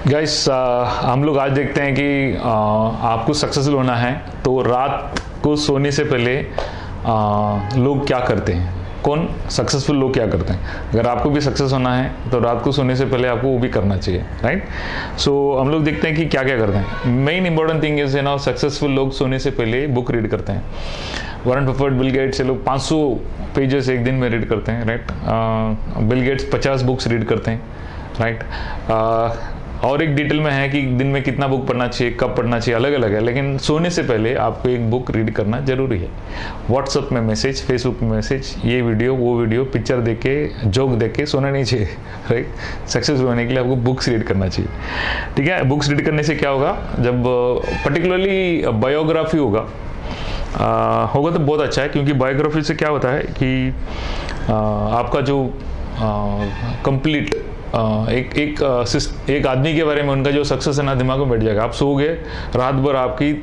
Guys हम लोग आज देखते हैं कि आपको सक्सेसफुल होना है तो रात को सोने से पहले लोग क्या करते हैं। कौन सक्सेसफुल लोग क्या करते हैं। अगर आपको भी सक्सेस होना है तो रात को सोने से पहले आपको वो भी करना चाहिए, राइट। सो हम लोग देखते हैं कि क्या क्या करते हैं। मेन इंपॉर्टेंट थिंग इज ना, सक्सेसफुल लोग सोने से पहले बुक रीड करते हैं। वॉरेन बफेट, बिल गेट्स, ये लोग 500 पेजेस एक दिन में रीड करते हैं, right. Bill Gates 50 books read करते हैं, राइट। और एक डिटेल में है कि दिन में कितना बुक पढ़ना चाहिए, कब पढ़ना चाहिए, अलग अलग है। लेकिन सोने से पहले आपको एक बुक रीड करना जरूरी है। व्हाट्सएप में मैसेज, फेसबुक में मैसेज, ये वीडियो वो वीडियो, पिक्चर देख के, जोक देख के सोना नहीं चाहिए, राइट। सक्सेसफुल होने के लिए आपको बुक्स रीड करना चाहिए, ठीक है। बुक्स रीड करने से क्या होगा, जब पर्टिकुलरली बायोग्राफी होगा तो बहुत अच्छा है। क्योंकि बायोग्राफी से क्या होता है कि आपका जो कंप्लीट एक आदमी के बारे में उनका जो सक्सेस है ना, दिमाग में बैठ जाएगा। आप सोओगे रात भर,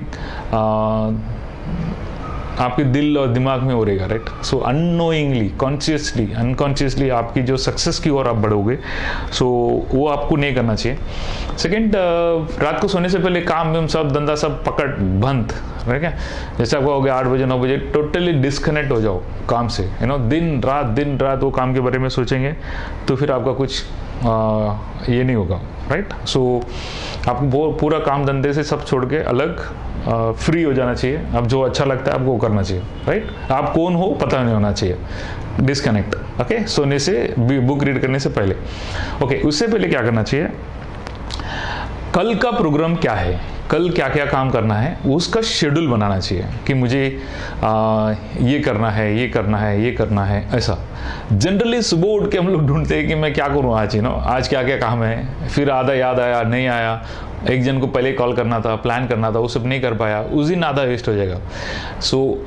आपकी दिल और दिमाग में हो रहेगा, right. So unknowingly, consciously, unconsciously आपकी जो सक्सेस की ओर आप बढ़ोगे, सो वो आपको नहीं करना चाहिए। सेकेंड, रात को सोने से पहले काम में सब धंधा सब पकड़ बंद, ठीक है। जैसे आपको हो गया 8 बजे 9 बजे, टोटली डिस्कनेक्ट हो जाओ काम से, दिन रात वो काम के बारे में सोचेंगे तो फिर आपका कुछ ये नहीं होगा, राइट। सो आपको पूरा काम धंधे से सब छोड़ के अलग फ्री हो जाना चाहिए। अब जो अच्छा लगता है आपको वो करना चाहिए, राइट। आप कौन हो पता नहीं होना चाहिए, डिस्कनेक्ट, ओके। सोने से, बुक रीड करने से पहले, ओके। उससे पहले क्या करना चाहिए, कल का प्रोग्राम क्या है, कल क्या क्या काम करना है, उसका शेड्यूल बनाना चाहिए कि मुझे ये करना है, ये करना है, ये करना है, ऐसा। जनरली सुबह उठ के हम लोग ढूंढते हैं कि मैं क्या करूँ आज, आज क्या क्या काम है। फिर आधा याद आया, नहीं आया, एक जन को पहले कॉल करना था, प्लान करना था, वो सब नहीं कर पाया, उस दिन आधा वेस्ट हो जाएगा। सो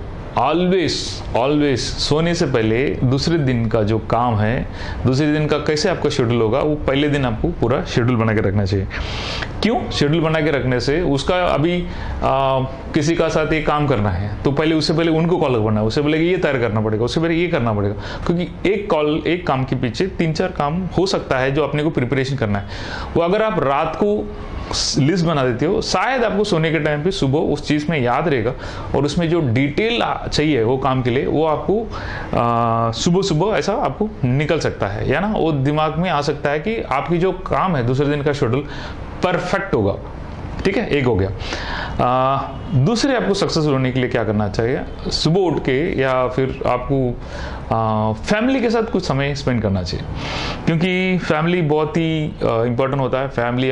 ऑलवेज सोने से पहले दूसरे दिन का जो काम है, दूसरे दिन का कैसे आपका शेड्यूल होगा, वो पहले दिन आपको पूरा शेड्यूल बना के रखना चाहिए। क्यों शेड्यूल बना के रखने से, उसका अभी किसी का साथ ये काम करना है तो पहले उससे पहले उनको कॉल करना है, उससे पहले ये तैयार करना पड़ेगा, उससे पहले ये करना पड़ेगा। क्योंकि एक काम के पीछे 3-4 काम हो सकता है जो अपने को प्रिपरेशन करना है। वो अगर आप रात को लिस्ट बना देते हो, शायद आपको सोने के टाइम पे सुबह उस चीज़ में याद रहेगा, और उसमें जो डिटेल चाहिए वो काम के लिए, वो आपको सुबह ऐसा आपको निकल सकता है, या ना वो दिमाग में आ सकता है कि आपकी जो काम है दूसरे दिन का शेड्यूल परफेक्ट होगा, ठीक है। एक हो गया। दूसरे, आपको सक्सेसफुल होने के लिए क्या करना चाहिए, सुबह उठ के या फिर आपको फैमिली के साथ कुछ समय स्पेंड करना चाहिए। क्योंकि फैमिली बहुत ही इम्पोर्टेंट होता है। फैमिली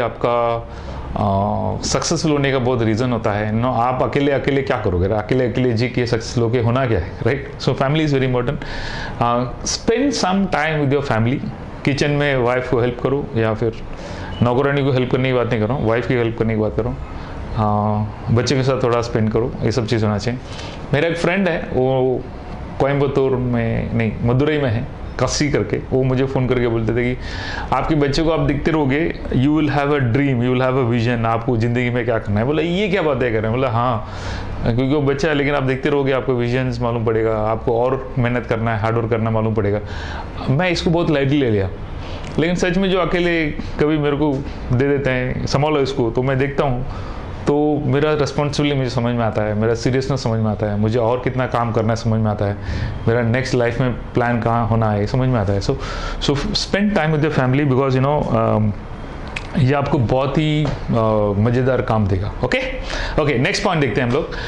आपका सक्सेसफुल होने का बहुत रीज़न होता है। आप अकेले क्या करोगे, अकेले जी के सक्सेसफुल होके होना क्या है, right. So family is very important. Spend some time with your family. Kitchen में वाइफ को हेल्प करो, या फिर नौकरानी को हेल्प करने की बात नहीं कर रहा हूँ, वाइफ की हेल्प करने की बात कर रहा हूँ। हाँ, बच्चे के साथ थोड़ा स्पेंड करो, ये सब चीज़ होना चाहिए। मेरा एक फ्रेंड है, वो कोयम्बतूर में नहीं, मदुरई में है, कस्सी करके। वो मुझे फ़ोन करके बोलते थे कि आपके बच्चे को आप दिखते रहोगे, you will have a dream, you will have a vision, आपको ज़िंदगी में क्या करना है। बोला ये क्या बातें कर रहे हैं। बोला हाँ, क्योंकि वो बच्चा है, लेकिन आप देखते रहोगे, आपको विजन्स मालूम पड़ेगा, आपको और मेहनत करना है, हार्ड वर्क करना मालूम पड़ेगा। मैं इसको बहुत लाइटली ले लिया, लेकिन सच में जो अकेले कभी मेरे को दे देते हैं, संभालो इसको, तो मैं देखता हूँ तो मेरा रिस्पॉन्सिबिलिटी मुझे समझ में आता है, मेरा सीरियसनेस समझ में आता है, मुझे और कितना काम करना है समझ में आता है, मेरा नेक्स्ट लाइफ में प्लान कहाँ होना है समझ में आता है। So spend time with your family, because ये आपको बहुत ही मज़ेदार काम देगा। ओके, नेक्स्ट पॉइंट देखते हैं हम लोग।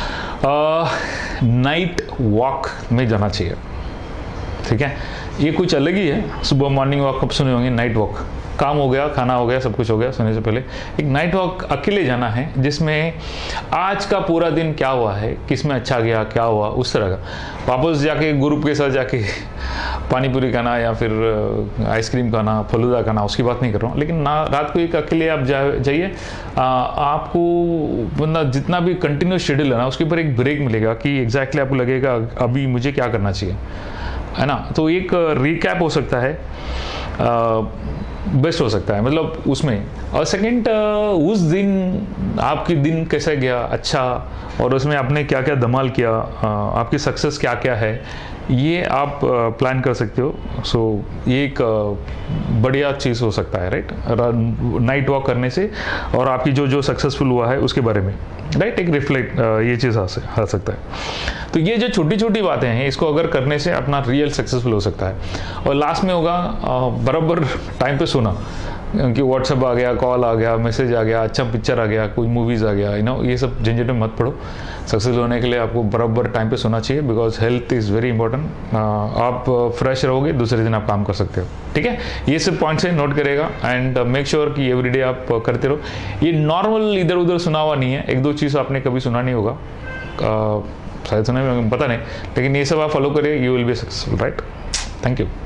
नाइट वॉक में जाना चाहिए, ठीक है। ये कुछ अलग ही है। सुबह मॉर्निंग वॉक कब सुने होंगे, नाइट वॉक। काम हो गया, खाना हो गया, सब कुछ हो गया, सोने से पहले एक नाइट वॉक अकेले जाना है, जिसमें आज का पूरा दिन क्या हुआ है, किस में अच्छा गया, क्या हुआ, उस तरह का। वापस जाके ग्रुप के साथ जाके पानी पूरी खाना या फिर आइसक्रीम खाना, फलूदा खाना, उसकी बात नहीं कर रहा हूँ। लेकिन रात को एक अकेले आप जाइए, आपको मतलब जितना भी कंटिन्यूस शेड्यूल है ना, उसके ऊपर एक ब्रेक मिलेगा कि एग्जैक्टली आपको लगेगा अभी मुझे क्या करना चाहिए, है ना। तो एक रिकैप हो सकता है, बेस्ट हो सकता है, मतलब उसमें। और सेकंड, उस दिन आपकी दिन कैसा गया, अच्छा, और उसमें आपने क्या क्या धमाल किया, आपकी सक्सेस क्या क्या है, ये आप प्लान कर सकते हो। सो ये एक बढ़िया चीज़ हो सकता है, राइट, नाइट वॉक करने से, और आपकी जो जो सक्सेसफुल हुआ है उसके बारे में, राइट, एक रिफ्लेक्ट ये चीज़ आ सकता है। तो ये जो छोटी छोटी बातें हैं, इसको अगर करने से अपना रियल सक्सेसफुल हो सकता है। और लास्ट में होगा बराबर टाइम पे सोना, क्योंकि व्हाट्सअप आ गया, कॉल आ गया, मैसेज आ गया, अच्छा पिक्चर आ गया, कोई मूवीज़ आ गया, ये सब झंझट में मत पड़ो। सक्सेस होने के लिए आपको बराबर टाइम पे सोना चाहिए, because health is very important. आप फ्रेश रहोगे, दूसरे दिन आप काम कर सकते हो, ठीक है। ये सब पॉइंट्स है, नोट करेगा, एंड मेक श्योर कि एवरीडे आप करते रहो। ये नॉर्मल इधर उधर सुना हुआ नहीं है, एक दो चीज़ आपने कभी सुना नहीं होगा, शायद सुना, पता नहीं, लेकिन ये सब आप फॉलो करिए, you will be successful, right. Thank you.